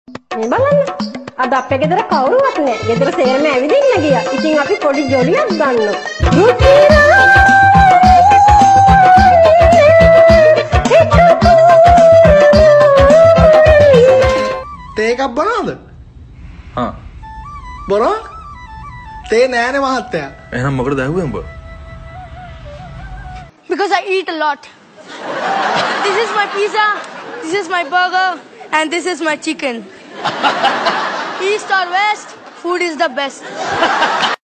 මේ බලන්න. අද අපේ ගෙදර කවුරුවත් නැහැ. ගෙදර සේරම ඇවිදින්න ගියා. ඉතින් අපි පොඩි ජොලියක් ගන්නවා. තේ එකක් බොනවද? හා. බොනවා? තේ නෑනේ මහත්තයා. එහෙනම් මොකටද ඇහුවේ උඹ? Because I eat a lot. This is my pizza, this is my burger, and this is my chicken. East or west, food is the best.